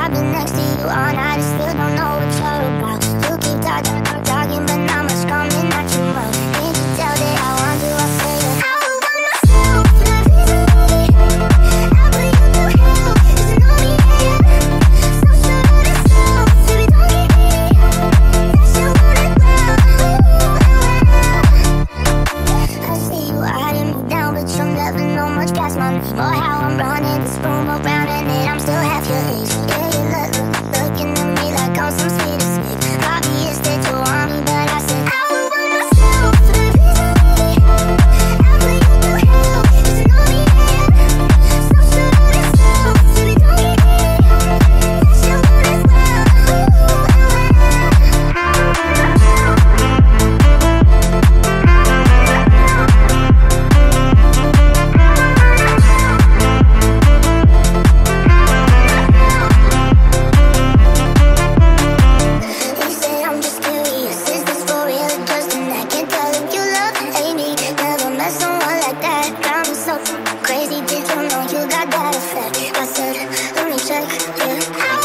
I've been next to you all night and still don't know what you're about. You keep talking, but not much coming out your mouth. Can't you tell that I want to? I say that I will want myself for the reason that we have. I'll put you through hell, 'cause you know me, yeah. So shut all this love, so we don't get needy. That's your word as well. I see you eyeing me down, but you'll never know much past my name or how I'm running this room around, and that I'm still half your age. Yeah, you looking at me like I'm some sweet escape. Obvious that you want me, but I said I will want myself for the reason that we have. I'll put you through hell, 'cause you know me, yeah. So shut all this love, so we don't get needy. That's your word as well. You say I'm just curious, is this for real or just an act? Can't tell if you love, hate me. Never met someone like that. Got me so crazy, did you know you got that effect? I said, let me check, yeah.